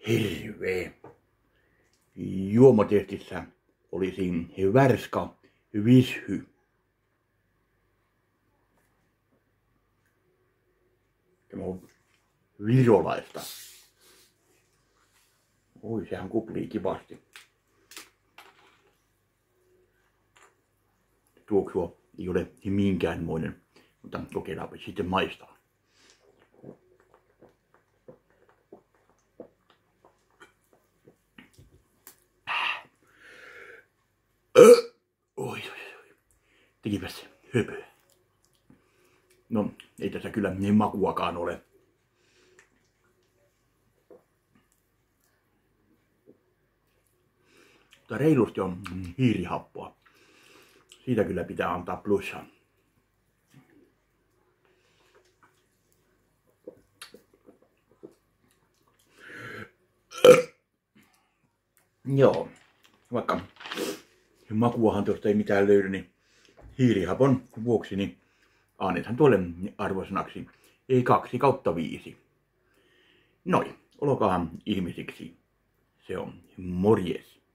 hirveä. Juomotestissä olisi värska vishy. Tämä on virolaista. Oi, sehän kuplii kivasti. Tuoksua ei ole minkäänmoinen, mutta kokeillaanpa sitten maistaa. Oi. Tekipäs höpö. No, ei tässä kyllä niin makuakaan ole. Mutta reilusti on hiirihappoa. Siitä kyllä pitää antaa plussaa. Joo, vaikka makuahan tuosta ei mitään löydy, niin hiirihapon vuoksi niin annethan tuolle arvosanaksi 2/5. Noin, olkaahan ihmisiksi. Se on morjes.